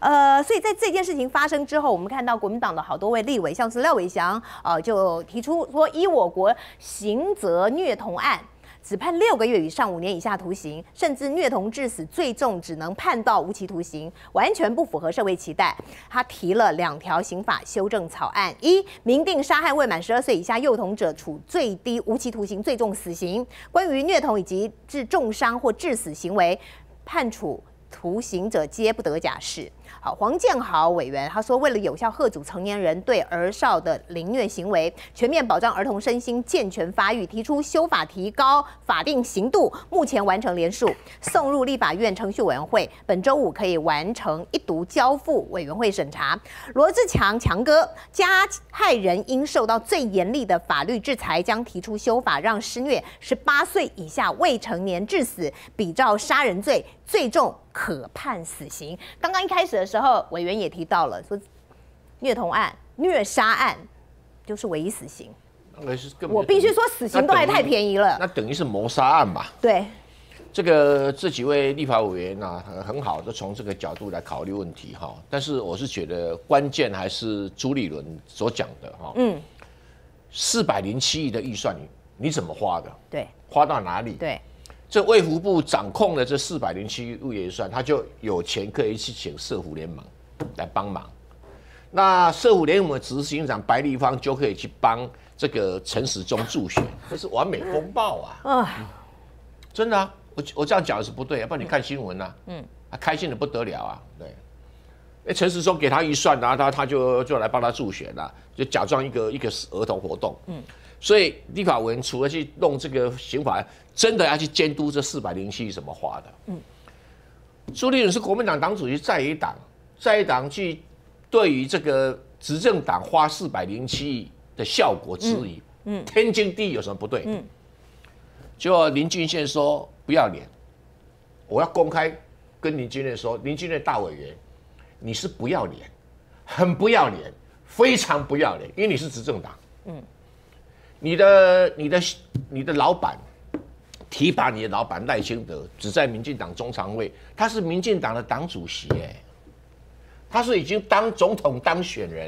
所以在这件事情发生之后，我们看到国民党的好多位立委，像是廖伟翔，就提出说，依我国刑责虐童案，只判6个月以上5年以下徒刑，甚至虐童致死，最重只能判到无期徒刑，完全不符合社会期待。他提了2条刑法修正草案：一、明定杀害未满12岁以下幼童者处最低无期徒刑，最重死刑；关于虐童以及致重伤或致死行为，判处徒刑者皆不得假释。好，黄建豪委员他说，为了有效遏阻成年人对儿少的凌虐行为，全面保障儿童身心健全发育，提出修法提高法定刑度，目前完成联署，送入立法院程序委员会，本周5可以完成一读交付委员会审查。罗志强强哥，加害人应受到最严厉的法律制裁，将提出修法，让施虐18岁以下未成年致死，比照杀人罪，最重可判死刑。刚刚一开始的时候，委员也提到了说，虐童案、虐杀案就是唯一死刑。我必须说，死刑都还太便宜了。 那等于是谋杀案嘛？ 对。 这几位立法委员啊，很好，就从这个角度来考虑问题哈。但是我是觉得关键还是朱立伦所讲的哈。407亿的预算你怎么花的？ 对。 花到哪里？ 对。 这卫福部掌控了这407亿预算，他就有钱可以去请社福联盟来帮忙。那社福联盟的执行长白立芳就可以去帮这个陈时中助选，这是完美风暴啊！真的啊，我这样讲是不对，要不然你看新闻啊，开心的不得了啊，对。陈时中给他预算啊，他就来帮他助选啊，就假装一个儿童活动，所以立法委员除了去弄这个刑法，真的要去监督这407亿怎么花的。朱立伦是国民党党主席，在野党去对于这个执政党花407亿的效果质疑，天经地义有什么不对？就林俊宪说不要脸，我要公开跟林俊宪说，林俊宪大委员，你是不要脸，很不要脸，非常不要脸，因为你是执政党。你的老板提拔你的老板赖清德，只在民进党中常委，他是民进党的党主席他是已经当总统当选人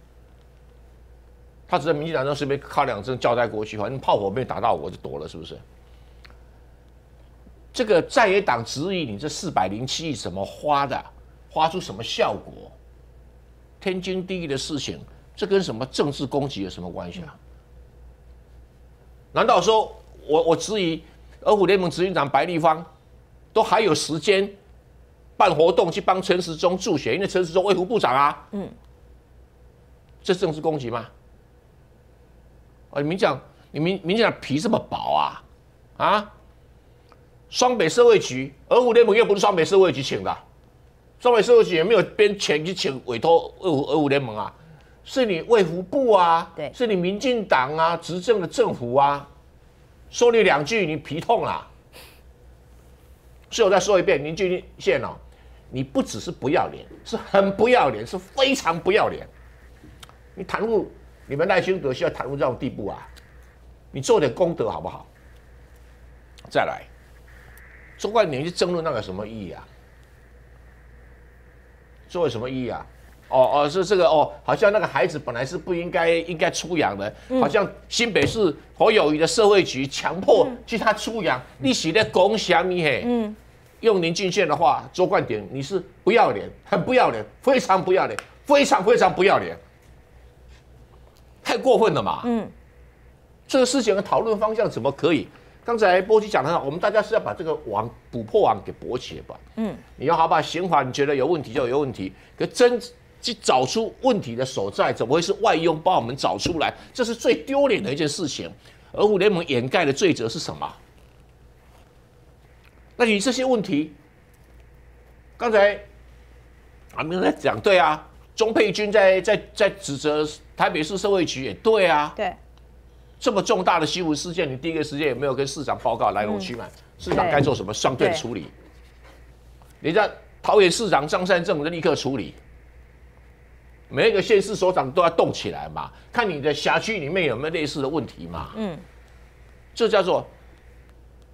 他只在民进党中随便靠2声交代过去，反正炮火没打到我就躲了，是不是？这个在野党质疑你这407亿怎么花的，花出什么效果？天经地义的事情，这跟什么政治攻击有什么关系啊？难道说我质疑儿虎联盟执行长白立芳都还有时间办活动去帮陈时中助选，因为陈时中卫福部长啊，这政治攻击吗？你民进党皮这么薄啊？双北社会局，儿虎联盟又不是双北社会局请的，双北社会局也没有编钱去请委托儿虎联盟啊。是你卫福部啊， 对， 是你民进党啊，执政的政府啊，说你2句你皮痛啦。所以我再说一遍，林俊宪你不只是不要脸，是很不要脸，是非常不要脸。你袒护你们赖清德需要袒护这种地步啊？你做点功德好不好？再来，中冠你去争论那个什么意义啊？做有什么意义啊？是这个好像那个孩子本来是不应该出养的，好像新北市侯友宜的社会局强迫去他出养，你是在讲什么嘿？用林俊宪的话，周冠典，你是不要脸，很不要脸，非常不要脸，非常非常不要脸，太过分了嘛！这个事情的讨论方向怎么可以？刚才波基讲的好，我们大家是要把这个捕破网给驳起吧。你要好把刑法你觉得有问题就有问题，可真去找出问题的所在，怎么会是外佣帮我们找出来？这是最丢脸的一件事情。儿虎联盟掩盖的罪责是什么？那你这些问题，刚才我们在讲对啊，钟佩君在指责台北市社会局也对啊， 对， 这么重大的新闻事件，你第一个时间有没有跟市长报告来龙去脉？市长该做什么相对处理？人家桃园市长张善政就立刻处理。每一个县市首长都要动起来嘛，看你的辖区里面有没有类似的问题嘛。这叫做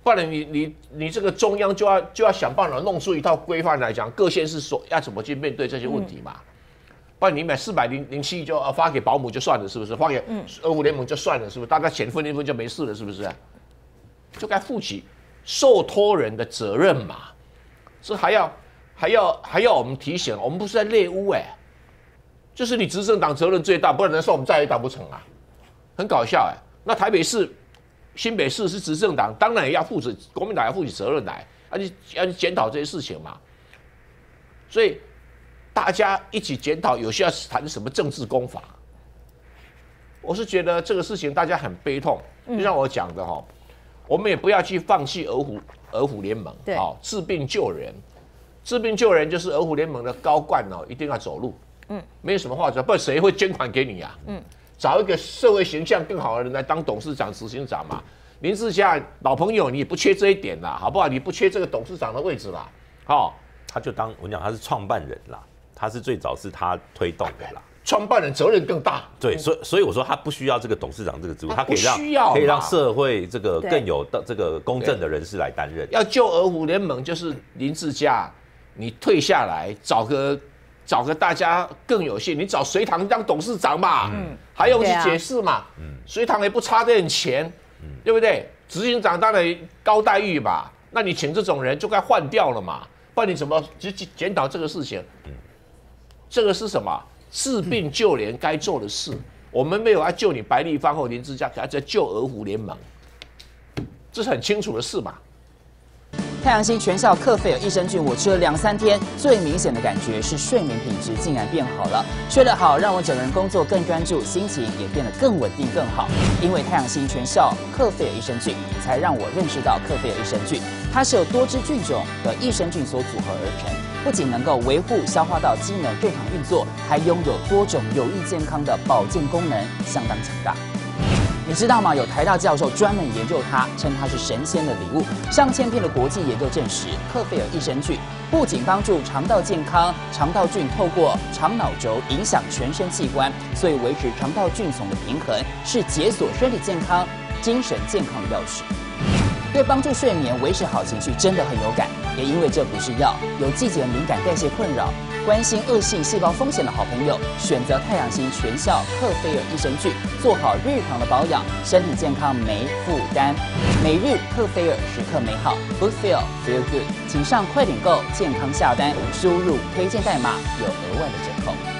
不然你这个中央就要想办法弄出一套规范来讲，各县市说要怎么去面对这些问题嘛。不然你买407就发给保姆就算了，是不是？发给俄虎联盟就算了，是不是？大家钱分一分就没事了，是不是？就该负起受托人的责任嘛。是还要我们提醒，我们不是在猎巫就是你执政党责任最大，不然难道我们在野党不成啊？很搞笑那台北市、新北市是执政党，当然也要负责，国民党要负起责任来，要去检讨这些事情嘛。所以大家一起检讨，有需要谈什么政治攻法？我是觉得这个事情大家很悲痛，就像我讲的我们也不要去放弃俄虎联盟，治病救人，治病救人就是俄虎联盟的高冠一定要走路，没有什么话讲，不然谁会捐款给你啊？找一个社会形象更好的人来当董事长、执行长嘛。林志嘉老朋友，你也不缺这一点啦，好不好？你不缺这个董事长的位置啦， 他就当我讲他是创办人啦，他是最早是他推动的啦。 创办人责任更大， 对，所以我说他不需要这个董事长这个职务，他可以让社会这个更有这个公正的人士来担任。 要救俄虎联盟，就是林志嘉，你退下来，找个大家更有信，你找隋棠当董事长嘛，还用去解释嘛，隋棠也不差这点钱，对不对？执行长当然高待遇吧，那你请这种人就该换掉了嘛，不然你怎么去检讨这个事情？这个是什么？治病救人该做的事，我们没有要救你白立芳或林志嘉，而在救俄虎联盟，这是很清楚的事嘛。 太阳星全效克菲尔益生菌，我吃了2-3天，最明显的感觉是睡眠品质竟然变好了。睡得好，让我整个人工作更专注，心情也变得更稳定更好。因为太阳星全效克菲尔益生菌，才让我认识到克菲尔益生菌，它是由多支菌种的益生菌所组合而成，不仅能够维护消化道机能正常运作，还拥有多种有益健康的保健功能，相当强大。你知道吗？有台大教授专门研究它，称它是神仙的礼物。上千篇的国际研究证实，克菲尔益生菌不仅帮助肠道健康，肠道菌透过肠脑轴影响全身器官，所以维持肠道菌丛的平衡，是解锁身体健康、精神健康的钥匙。对帮助睡眠、维持好情绪真的很有感。也因为这不是药，有季节敏感、代谢困扰、关心恶性细胞风险的好朋友，选择太阳星全效克菲尔益生菌，做好日常的保养，身体健康没负担。每日克菲尔，时刻美好 ，Good Feel Feel Good，请上快点购健康下单，输入推荐代码有额外的折扣。